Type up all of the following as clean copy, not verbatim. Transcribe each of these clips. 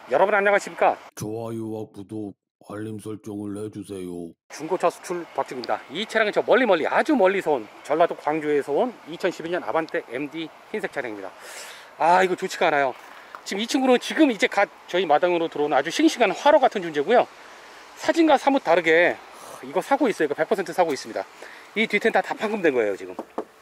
여러분 안녕하십니까? 좋아요와 구독, 알림 설정을 해주세요. 중고차 수출 박준입니다. 이 차량은 저 멀리 아주 멀리서 온 전라도 광주에서 온 2012년 아반떼 MD 흰색 차량입니다. 아, 이거 좋지가 않아요. 지금 이 친구는 지금 이제 갓 저희 마당으로 들어오는 아주 싱싱한 화로 같은 존재고요. 사진과 사뭇 다르게 이거 사고 있어요. 이거 100% 사고 있습니다. 이 뒤태는 다 판금된 거예요 지금.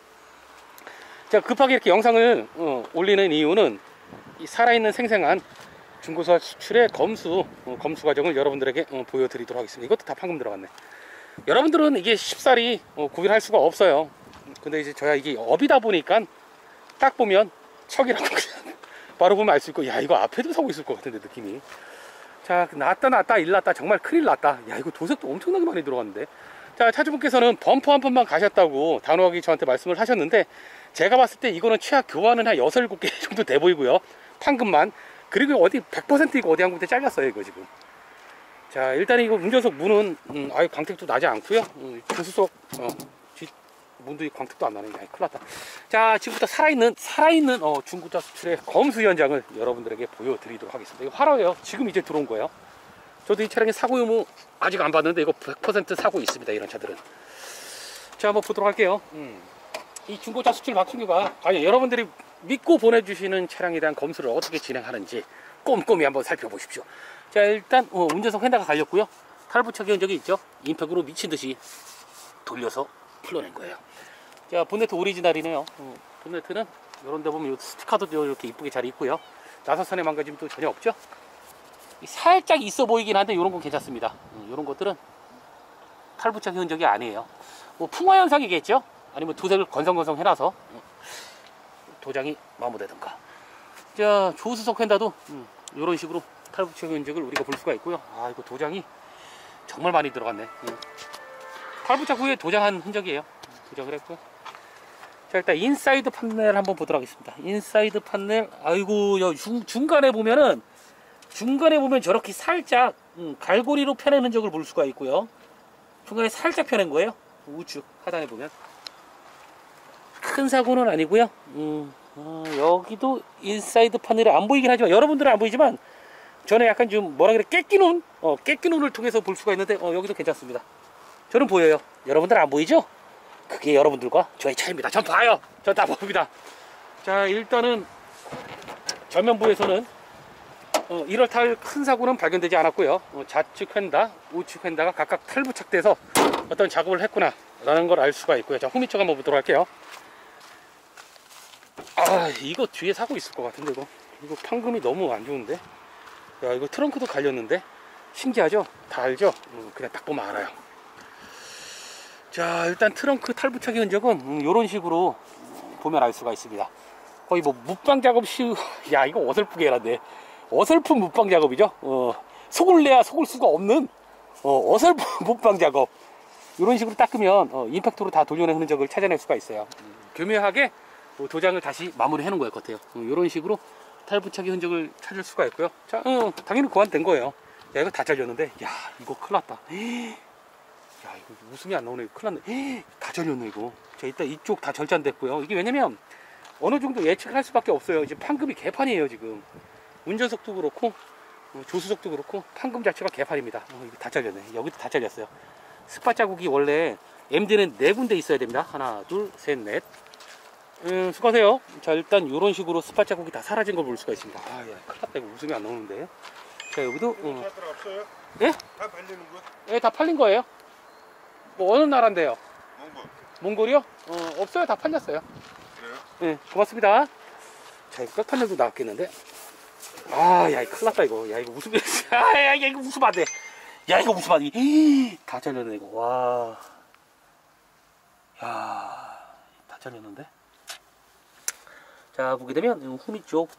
제가 급하게 이렇게 영상을 올리는 이유는 이 살아있는 생생한 중고차 수출의 검수 과정을 여러분들에게 보여드리도록 하겠습니다. 이것도 다 판금 들어갔네. 여러분들은 이게 쉽사리 구별할 수가 없어요. 근데 이제 저야 이게 업이다 보니까 딱 보면 척이라고 바로 보면 알 수 있고, 야, 이거 앞에도 사고 있을 것 같은데 느낌이. 자, 났다 일 났다, 정말 큰일 났다. 야, 이거 도색도 엄청나게 많이 들어갔는데. 자, 차주분께서는 범퍼 한 번만 가셨다고 단호하게 저한테 말씀을 하셨는데, 제가 봤을 때 이거는 최악 교환은 한 6, 7개 정도 돼 보이고요. 판금만. 그리고 어디 100% 이거 어디 한 군데 잘렸어요 이거 지금. 자, 일단 이거 운전석 문은 아예 광택도 나지 않고요. 조수석 뒷 문도 광택도 안 나네. 야, 큰일 났다. 자, 지금부터 살아있는 중고차 수출의 검수 현장을 여러분들에게 보여드리도록 하겠습니다. 이거 화로예요. 지금 이제 들어온 거예요. 저도 이 차량의 사고 유무 아직 안 봤는데 이거 100% 사고 있습니다. 이런 차들은. 자, 한번 보도록 할게요. 이 중고차 수출 박순규가 과연 여러분들이 믿고 보내주시는 차량에 대한 검수를 어떻게 진행하는지 꼼꼼히 한번 살펴보십시오. 자, 일단 운전석 휀다가 갈렸고요. 탈부착 흔적이 있죠. 임팩으로 미친듯이 돌려서 풀러낸 거예요. 자, 본네트 오리지널이네요. 본네트는 이런 데 보면 스티커도 이렇게 이쁘게 잘 있고요. 나사선의 망가짐도 전혀 없죠. 살짝 있어 보이긴 한데 이런 건 괜찮습니다. 이런 것들은 탈부착 흔적이 아니에요. 뭐 풍화 현상이겠죠. 아니면 도색을 건성건성 해놔서 도장이 마모되던가. 자, 조수석 휀다도 이런 식으로 탈부착 흔적을 우리가 볼 수가 있고요. 아, 이거 도장이 정말 많이 들어갔네. 탈부착 후에 도장한 흔적이에요. 도장을 했고요. 자, 일단 인사이드 판넬 한번 보도록 하겠습니다. 인사이드 판넬, 아이고, 중간에 보면 저렇게 살짝 갈고리로 펴낸 흔적을 볼 수가 있고요. 중간에 살짝 펴낸 거예요. 우측 하단에 보면 큰 사고는 아니고요. 여기도 인사이드 판넬이 안 보이긴 하지만, 여러분들은 안 보이지만 저는 약간 좀 뭐라 그래, 깨끼눈 깨끼눈을 통해서 볼 수가 있는데 여기도 괜찮습니다. 저는 보여요. 여러분들은 안 보이죠? 그게 여러분들과 저의 차이입니다. 전 봐요. 전 다 봅니다. 자, 일단은 전면부에서는 1월 큰 사고는 발견되지 않았고요. 좌측 휀다, 우측 휀다가 각각 탈부착돼서 어떤 작업을 했구나 라는 걸 알 수가 있고요. 자, 후미쪽 한번 보도록 할게요. 아, 이거 뒤에 사고 있을 것 같은데 이거 판금이 너무 안 좋은데. 야, 이거 트렁크도 갈렸는데. 신기하죠? 다 알죠? 그냥 딱 보면 알아요. 자, 일단 트렁크 탈부착의 흔적은 이런 식으로 보면 알 수가 있습니다. 거의 뭐 묻방 작업 야, 이거 어설프게 해놨네. 어설픈 묻방 작업이죠. 속을 내야 속을 수가 없는 어설픈 묻방 작업. 이런 식으로 닦으면 임팩트로 다 돌려낸 흔적을 찾아낼 수가 있어요. 교묘하게 도장을 다시 마무리해 놓은 것 같아요. 이런 식으로 탈부착의 흔적을 찾을 수가 있고요. 자, 당연히 고안된 거예요. 야, 이거 다 잘렸는데, 야, 이거 큰일 났다. 야, 이거 웃음이 안 나오네. 큰일 났네. 다 잘렸네 이거. 자, 일단 이쪽 다 절단됐고요. 이게 왜냐면 어느 정도 예측을 할 수밖에 없어요. 지금 판금이 개판이에요 지금. 운전석도 그렇고 조수석도 그렇고 판금 자체가 개판입니다. 이거 다 잘렸네. 여기도 다 잘렸어요. 스팟 자국이 원래 MD는 4군데 있어야 됩니다. 하나, 둘, 셋, 넷. 수고하세요. 자, 일단 이런 식으로 스팟 자국이 다 사라진 걸 볼 수가 있습니다. 아, 야, 큰일 났다. 이거 웃음이 안 나오는데. 자, 여기도 차들 없어요? 예? 다 팔리는 거? 예, 다 팔린 거예요. 뭐 어느 나라인데요? 몽골. 몽골이요? 없어요. 다 팔렸어요. 그래요? 네, 고맙습니다. 자, 이거 백판넬도 나왔겠는데. 아, 야, 이거 큰일 났다 이거. 야, 이거 웃으면 야, 이거 웃으면 안 돼. 야, 이거 웃으면 안 돼. 다 잘렸네 이거. 와, 야, 다 잘렸는데. 자, 보게 되면 후미 쪽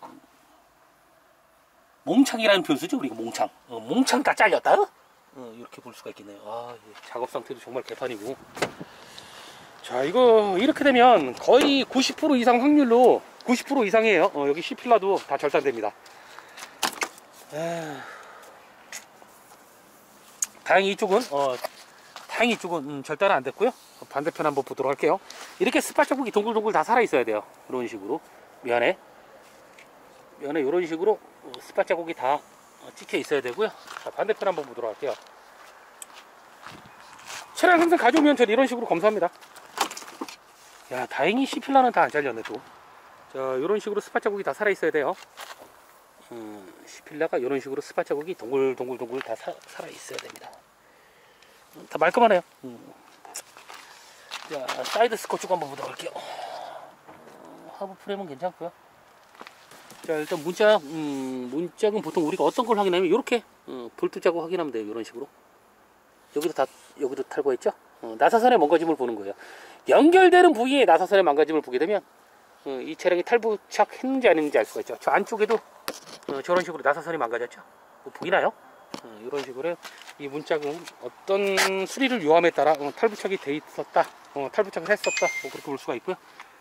몽창이라는 표현쓰죠. 우리가 몽창. 몽창 다 잘렸다. 이렇게 볼 수가 있겠네요. 아, 작업 상태도 정말 개판이고. 자, 이거 이렇게 되면 거의 90% 이상 확률로 90% 이상이에요. 여기 C필라도 다 절단됩니다. 다행히 이쪽은 절단은 안 됐고요. 반대편 한번 보도록 할게요. 이렇게 스팟 자국이 동글동글 다 살아 있어야 돼요. 이런 식으로 면에 이런 식으로 스팟 자국이 다 찍혀 있어야 되고요. 자, 반대편 한번 보도록 할게요. 차량 항상 가져오면 전 이런 식으로 검사합니다. 야, 다행히 C필러는 다 안 잘렸네 또. 자, 이런 식으로 스팟 자국이 다 살아 있어야 돼요. C필러가 이런 식으로 스팟 자국이 동글동글 다 살아 있어야 됩니다. 다 말끔하네요. 자, 사이드 스코치고 한번 보도록 할게요. 하부 프레임은 괜찮고요. 자, 일단 문짝은 보통 우리가 어떤 걸 확인하면 이렇게 볼트 자국 확인하면 돼요. 이런 식으로. 여기도 탈거했죠? 나사선의 망가짐을 보는 거예요. 연결되는 부위에 나사선의 망가짐을 보게 되면 이 차량이 탈부착했는지 아닌지 알 수가 있죠. 저 안쪽에도 저런 식으로 나사선이 망가졌죠? 보이나요? 이런 식으로 이 문짝은 어떤 수리를 요함에 따라 탈부착이 돼 있었다, 탈부착을 했었다, 뭐 그렇게 볼 수가 있고요.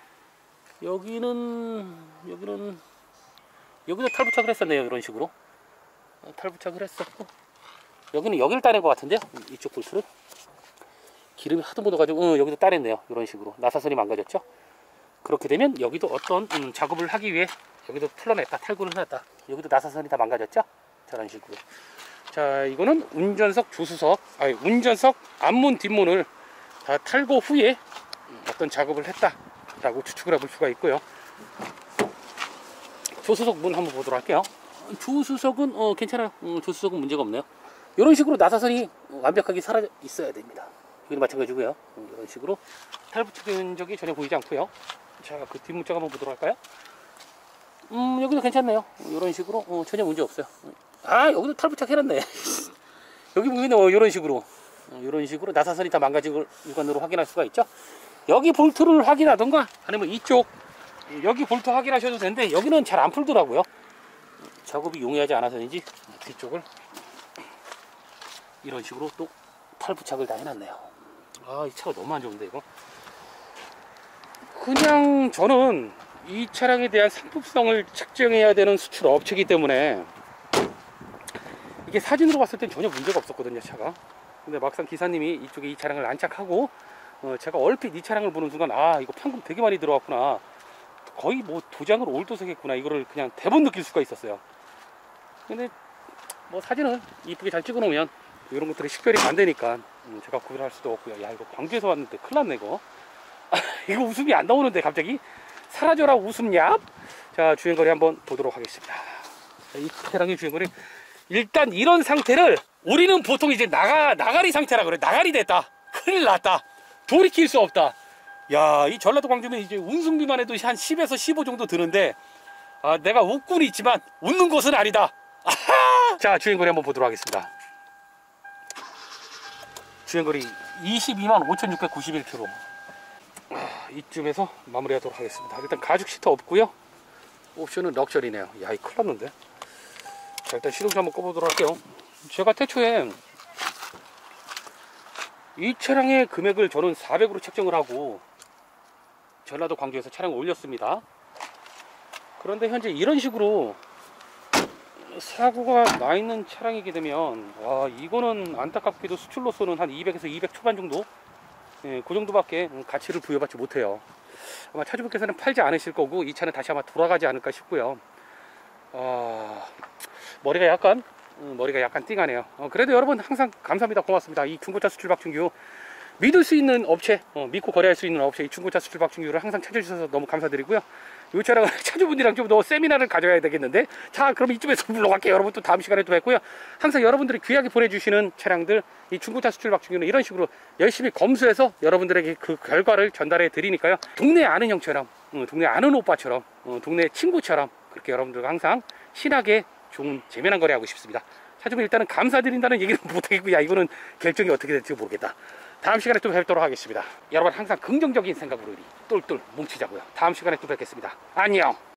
여기도 탈부착을 했었네요. 이런 식으로 탈부착을 했었고, 여기를 따낸 것 같은데요. 이쪽 볼트를 기름이 하도 묻어가지고 여기도 따냈네요. 이런 식으로 나사선이 망가졌죠. 그렇게 되면 여기도 어떤 작업을 하기 위해 여기도 풀러냈다, 탈구를 해놨다. 여기도 나사선이 다 망가졌죠. 저런 식으로. 자, 이거는 운전석 운전석 앞문 뒷문을 다 탈거 후에 어떤 작업을 했다라고 추측을 해볼 수가 있고요. 조수석 문 한번 보도록 할게요. 조수석은 괜찮아요. 조수석은 문제가 없네요. 이런 식으로 나사선이 완벽하게 사라져 있어야 됩니다. 여기도 마찬가지고요. 이런 식으로 탈부착된 적이 전혀 보이지 않고요. 자, 그 뒷문짝 한번 보도록 할까요? 여기도 괜찮네요. 이런 식으로 전혀 문제 없어요. 아, 여기도 탈부착 해놨네. 여기 보면 이런 식으로 나사선이 다 망가진 걸 육안으로 확인할 수가 있죠. 여기 볼트를 확인하던가 아니면 이쪽 여기 볼트 확인하셔도 되는데 여기는 잘 안 풀더라고요. 작업이 용이하지 않아서인지 뒤쪽을 이런 식으로 또 탈부착을 다 해놨네요. 아, 이 차가 너무 안 좋은데 이거. 그냥 저는 이 차량에 대한 상품성을 측정해야 되는 수출 업체이기 때문에 이게 사진으로 봤을 땐 전혀 문제가 없었거든요, 차가. 근데 막상 기사님이 이쪽에 이 차량을 안착하고 제가 얼핏 이 차량을 보는 순간, 아, 이거 평금 되게 많이 들어왔구나, 거의 뭐 도장을 올도색했구나, 이거를 그냥 대본 느낄 수가 있었어요. 근데 뭐 사진을 이쁘게 잘 찍어 놓으면 이런 것들이 식별이 안 되니까 제가 구별할 수도 없고요. 야, 이거 광주에서 왔는데 큰일 났네 이거. 이거 웃음이 안 나오는데 갑자기 사라져라 웃음냐. 자, 주행거리 한번 보도록 하겠습니다. 자, 이 차량의 주행거리, 일단 이런 상태를 우리는 보통 이제 나가리 상태라 그래. 나가리 됐다, 큰일 났다, 돌이킬 수 없다. 야, 이 전라도 광주면 이제 운송비만 해도 한 10에서 15 정도 드는데, 아, 내가 웃고는 있지만 웃는 것은 아니다. 아하! 자, 주행거리 한번 보도록 하겠습니다. 주행거리 225,691km. 이쯤에서 마무리하도록 하겠습니다. 일단 가죽 시트 없고요. 옵션은 럭셔리네요. 야, 이 큰일 났는데. 자, 일단 시동기 한번 꺼보도록 할게요. 제가 태초에 이 차량의 금액을 저는 400으로 책정을 하고 전라도 광주에서 차량을 올렸습니다. 그런데 현재 이런 식으로 사고가 나 있는 차량이게 되면, 와, 이거는 안타깝게도 수출로서는 한 200에서 200 초반 정도, 그 정도밖에 가치를 부여받지 못해요. 아마 차주분께서는 팔지 않으실 거고 이 차는 다시 아마 돌아가지 않을까 싶고요. 머리가 약간 띵하네요. 그래도 여러분 항상 감사합니다. 고맙습니다. 이 중고차 수출 박준규, 믿을 수 있는 업체, 믿고 거래할 수 있는 업체, 이 중고차 수출 박준규를 항상 찾아주셔서 너무 감사드리고요. 이 차량은 차주분들이랑 좀 더 세미나를 가져야 되겠는데, 자, 그럼 이쯤에서 물러갈게요. 여러분 또 다음 시간에 또 뵙고요. 항상 여러분들이 귀하게 보내주시는 차량들, 이 중고차 수출 박준규는 이런 식으로 열심히 검수해서 여러분들에게 그 결과를 전달해 드리니까요. 동네 아는 형처럼, 동네 아는 오빠처럼, 동네 친구처럼 그렇게 여러분들과 항상 친하게 좋은 재미난 거래 하고 싶습니다. 차주분 일단은 감사드린다는 얘기는 못하겠고, 야, 이거는 결정이 어떻게 될지 모르겠다. 다음 시간에 또 뵙도록 하겠습니다. 여러분 항상 긍정적인 생각으로 우리 똘똘 뭉치자고요. 다음 시간에 또 뵙겠습니다. 안녕.